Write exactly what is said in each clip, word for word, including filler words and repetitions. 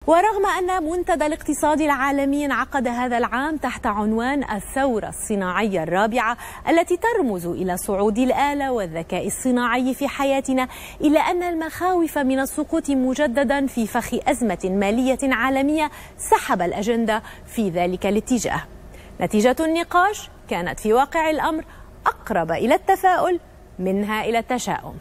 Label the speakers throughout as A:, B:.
A: ورغم أن منتدى الاقتصاد العالمي انعقد هذا العام تحت عنوان الثورة الصناعية الرابعة التي ترمز إلى صعود الآلة والذكاء الصناعي في حياتنا، إلا أن المخاوف من السقوط مجددا في فخ أزمة مالية عالمية سحب الأجندة في ذلك الاتجاه. نتيجة النقاش كانت في واقع الأمر أقرب إلى التفاؤل منها إلى التشاؤم.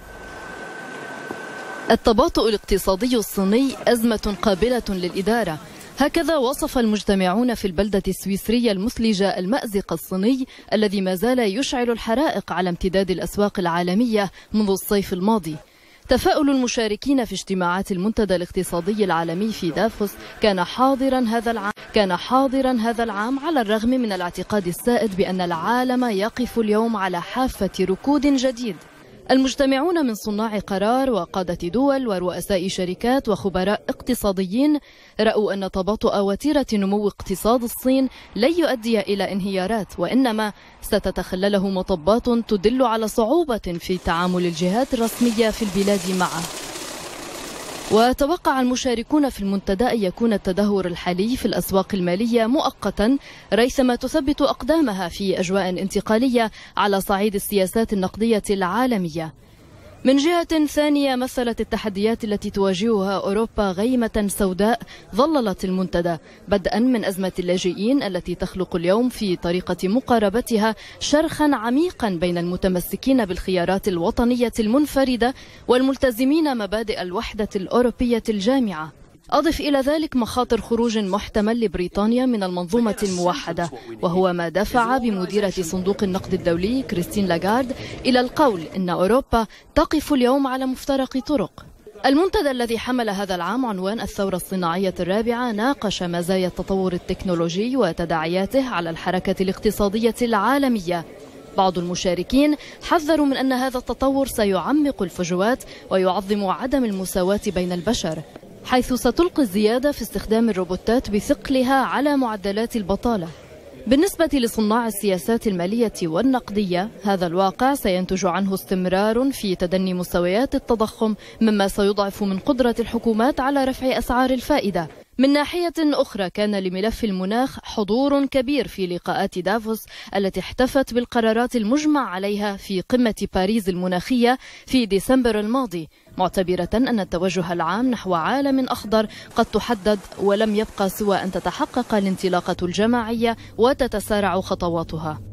B: التباطؤ الاقتصادي الصيني أزمة قابلة للإدارة، هكذا وصف المجتمعون في البلدة السويسرية المثلجة المأزق الصيني الذي ما زال يشعل الحرائق على امتداد الأسواق العالمية منذ الصيف الماضي. تفاؤل المشاركين في اجتماعات المنتدى الاقتصادي العالمي في دافوس كان حاضرا هذا العام كان حاضرا هذا العام على الرغم من الاعتقاد السائد بأن العالم يقف اليوم على حافة ركود جديد. المجتمعون من صناع قرار وقادة دول ورؤساء شركات وخبراء اقتصاديين رأوا أن تباطؤ وتيرة نمو اقتصاد الصين لن يؤدي إلى انهيارات، وإنما ستتخلله مطبات تدل على صعوبة في تعامل الجهات الرسمية في البلاد معه. وتوقع المشاركون في المنتدى أن يكون التدهور الحالي في الأسواق المالية مؤقتا ريثما تثبت أقدامها في أجواء انتقالية على صعيد السياسات النقدية العالمية. من جهة ثانية مثلت التحديات التي تواجهها أوروبا غيمة سوداء ظللت المنتدى، بدءا من أزمة اللاجئين التي تخلق اليوم في طريقة مقاربتها شرخا عميقا بين المتمسكين بالخيارات الوطنية المنفردة والملتزمين مبادئ الوحدة الأوروبية الجامعة. أضف إلى ذلك مخاطر خروج محتمل لبريطانيا من المنظومة الموحدة، وهو ما دفع بمديرة صندوق النقد الدولي كريستين لاغارد إلى القول إن أوروبا تقف اليوم على مفترق طرق. المنتدى الذي حمل هذا العام عنوان الثورة الصناعية الرابعة ناقش مزايا التطور التكنولوجي وتداعياته على الحركة الاقتصادية العالمية. بعض المشاركين حذروا من أن هذا التطور سيعمق الفجوات ويعظم عدم المساواة بين البشر، حيث ستلقي الزيادة في استخدام الروبوتات بثقلها على معدلات البطالة. بالنسبة لصناع السياسات المالية والنقدية، هذا الواقع سينتج عنه استمرار في تدني مستويات التضخم، مما سيضعف من قدرة الحكومات على رفع أسعار الفائدة. من ناحية أخرى كان لملف المناخ حضور كبير في لقاءات دافوس التي احتفت بالقرارات المجمع عليها في قمة باريس المناخية في ديسمبر الماضي، معتبرة أن التوجه العام نحو عالم أخضر قد تحدد، ولم يبقى سوى أن تتحقق الانطلاقة الجماعية وتتسارع خطواتها.